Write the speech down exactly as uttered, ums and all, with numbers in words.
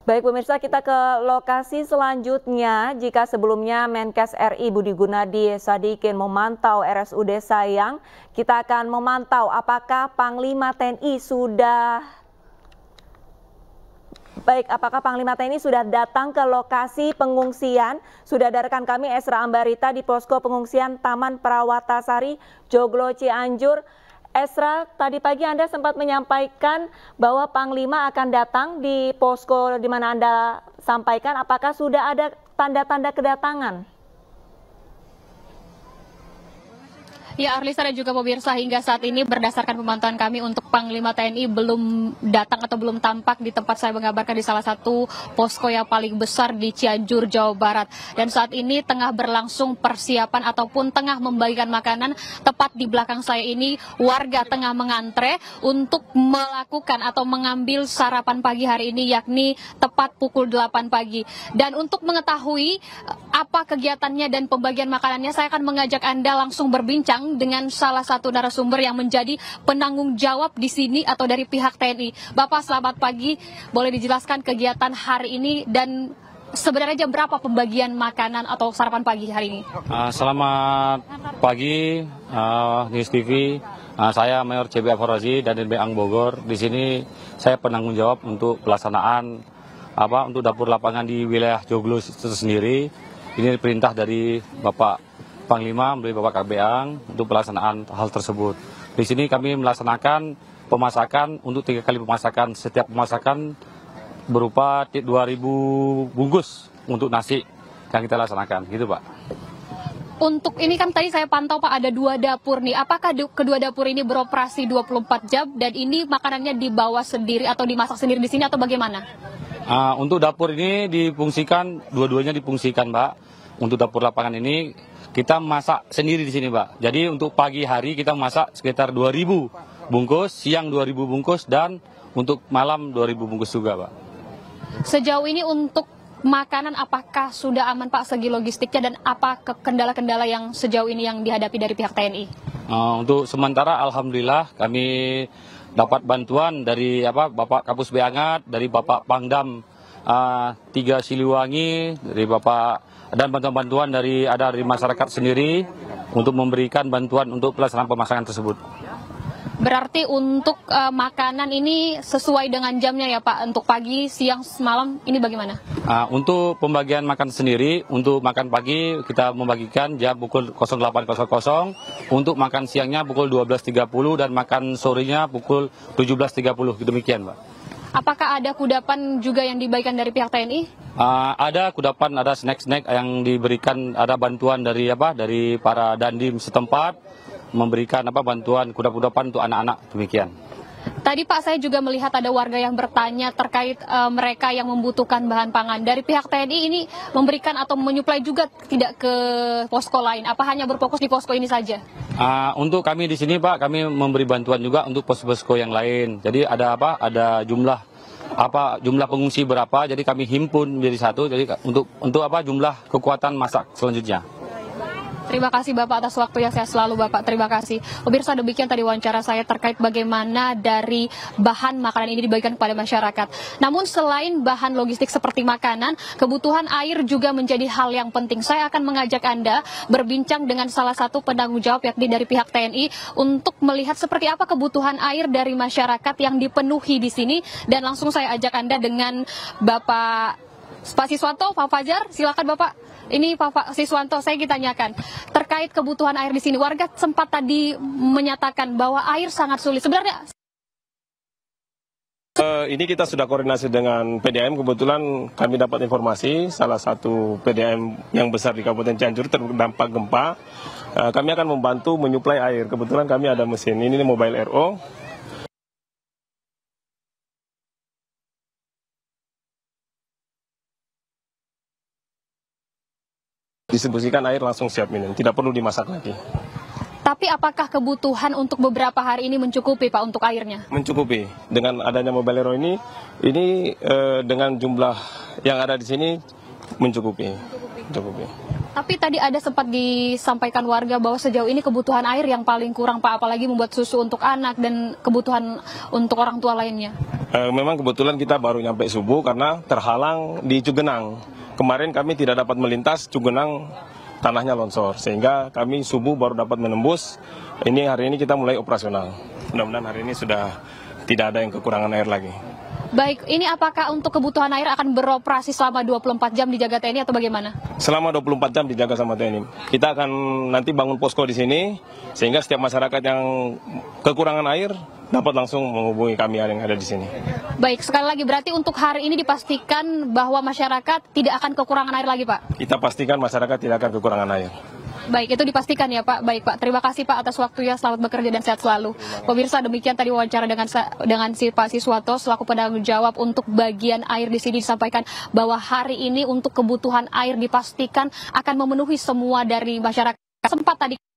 Baik pemirsa, kita ke lokasi selanjutnya. Jika sebelumnya Menkes R I Budi Gunadi Sadikin memantau R S U D Sayang, kita akan memantau apakah Panglima T N I sudah Baik, apakah Panglima T N I sudah datang ke lokasi pengungsian? Sudah ada rekan kami Esra Ambarita di posko pengungsian Taman Perawatasari, Joglo, Cianjur. Esra, tadi pagi Anda sempat menyampaikan bahwa Panglima akan datang di posko di mana Anda sampaikan. Apakah sudah ada tanda-tanda kedatangan? Ya, Arlisa dan juga pemirsa, hingga saat ini berdasarkan pemantauan kami untuk Panglima T N I belum datang atau belum tampak di tempat saya mengabarkan di salah satu posko yang paling besar di Cianjur, Jawa Barat. Dan saat ini tengah berlangsung persiapan ataupun tengah membagikan makanan. Tepat di belakang saya ini warga tengah mengantre untuk melakukan atau mengambil sarapan pagi hari ini, yakni tepat pukul delapan pagi. Dan untuk mengetahui apa kegiatannya dan pembagian makanannya, saya akan mengajak Anda langsung berbincang dengan salah satu narasumber yang menjadi penanggung jawab di sini atau dari pihak T N I. Bapak, selamat pagi. Boleh dijelaskan kegiatan hari ini dan sebenarnya jam berapa pembagian makanan atau sarapan pagi hari ini? Uh, selamat pagi, uh, News T V. Uh, saya Mayor C B Forozi dan D B Ang Bogor. Di sini saya penanggung jawab untuk pelaksanaan apa untuk dapur lapangan di wilayah Joglo itu sendiri. Ini perintah dari Bapak Panglima dari Bapak K B Ang untuk pelaksanaan hal tersebut. Di sini kami melaksanakan pemasakan untuk tiga kali pemasakan. Setiap pemasakan berupa dua ribu bungkus untuk nasi yang kita laksanakan, gitu Pak. Untuk ini kan tadi saya pantau Pak ada dua dapur nih. Apakah kedua dapur ini beroperasi dua puluh empat jam dan ini makanannya dibawa sendiri atau dimasak sendiri di sini atau bagaimana? Uh, untuk dapur ini difungsikan, dua-duanya difungsikan Mbak. Untuk dapur lapangan ini kita masak sendiri di sini, Pak. Jadi untuk pagi hari kita masak sekitar dua ribu bungkus, siang dua ribu bungkus, dan untuk malam dua ribu bungkus juga, Pak. Sejauh ini untuk makanan apakah sudah aman, Pak, segi logistiknya, dan apa kendala-kendala yang sejauh ini yang dihadapi dari pihak T N I? Uh, untuk sementara, alhamdulillah kami dapat bantuan dari apa Bapak Kapus Beangat, dari Bapak Pangdam uh, tiga Siliwangi, dari Bapak dan bantuan-bantuan dari ada dari masyarakat sendiri untuk memberikan bantuan untuk pelaksanaan pemasakan tersebut. Berarti untuk uh, makanan ini sesuai dengan jamnya ya Pak, untuk pagi, siang, malam ini bagaimana? Uh, untuk pembagian makan sendiri, untuk makan pagi kita membagikan jam pukul delapan, untuk makan siangnya pukul dua belas tiga puluh dan makan sorenya pukul tujuh belas tiga puluh, demikian Pak. Apakah ada kudapan juga yang dibagikan dari pihak T N I? Uh, ada kudapan, ada snack-snack yang diberikan, ada bantuan dari apa dari para dandim setempat memberikan apa bantuan kudapan-kudapan untuk anak-anak, demikian. Tadi Pak saya juga melihat ada warga yang bertanya terkait uh, mereka yang membutuhkan bahan pangan. Dari pihak T N I ini memberikan atau menyuplai juga tidak ke posko lain? Apa hanya berfokus di posko ini saja? Uh, untuk kami di sini Pak, kami memberi bantuan juga untuk posko-posko yang lain. Jadi ada apa? Ada jumlah apa jumlah pengungsi berapa? Jadi kami himpun menjadi satu. Jadi untuk untuk apa jumlah kekuatan masak selanjutnya. Terima kasih Bapak atas waktunya, saya selalu Bapak, terima kasih. Pemirsa, demikian tadi wawancara saya terkait bagaimana dari bahan makanan ini dibagikan kepada masyarakat. Namun selain bahan logistik seperti makanan, kebutuhan air juga menjadi hal yang penting. Saya akan mengajak Anda berbincang dengan salah satu penanggung jawab yakni dari pihak T N I untuk melihat seperti apa kebutuhan air dari masyarakat yang dipenuhi di sini. Dan langsung saya ajak Anda dengan Bapak Pak Siswanto, Pak Fajar, silakan Bapak. Ini Pak Siswanto, saya ditanyakan terkait kebutuhan air di sini. Warga sempat tadi menyatakan bahwa air sangat sulit. Sebenarnya uh, ini kita sudah koordinasi dengan P D A M. Kebetulan kami dapat informasi salah satu P D A M yang besar di Kabupaten Cianjur terdampak gempa. Uh, kami akan membantu menyuplai air. Kebetulan kami ada mesin. Ini mobile R O. Distribusikan air langsung siap minum, tidak perlu dimasak lagi. Tapi apakah kebutuhan untuk beberapa hari ini mencukupi Pak untuk airnya? Mencukupi. Dengan adanya mobile hero ini, ini eh, dengan jumlah yang ada di sini mencukupi. mencukupi. Tapi tadi ada sempat disampaikan warga bahwa sejauh ini kebutuhan air yang paling kurang Pak, apalagi membuat susu untuk anak dan kebutuhan untuk orang tua lainnya. E, memang kebetulan kita baru nyampe subuh karena terhalang di Cugenang. Kemarin kami tidak dapat melintas Cugenang, tanahnya longsor, sehingga kami subuh baru dapat menembus. Ini hari ini kita mulai operasional. Mudah-mudahan hari ini sudah tidak ada yang kekurangan air lagi. Baik, ini apakah untuk kebutuhan air akan beroperasi selama dua puluh empat jam dijaga T N I atau bagaimana? Selama dua puluh empat jam dijaga sama T N I. Kita akan nanti bangun posko di sini, sehingga setiap masyarakat yang kekurangan air dapat langsung menghubungi kami yang ada di sini. Baik, sekali lagi berarti untuk hari ini dipastikan bahwa masyarakat tidak akan kekurangan air lagi, Pak? Kita pastikan masyarakat tidak akan kekurangan air. Baik, itu dipastikan ya Pak. Baik Pak, terima kasih Pak atas waktunya. Selamat bekerja dan sehat selalu. Pemirsa, demikian tadi wawancara dengan dengan si Pak Siswanto selaku penanggung jawab untuk bagian air di sini, disampaikan bahwa hari ini untuk kebutuhan air dipastikan akan memenuhi semua dari masyarakat. Sempat tadi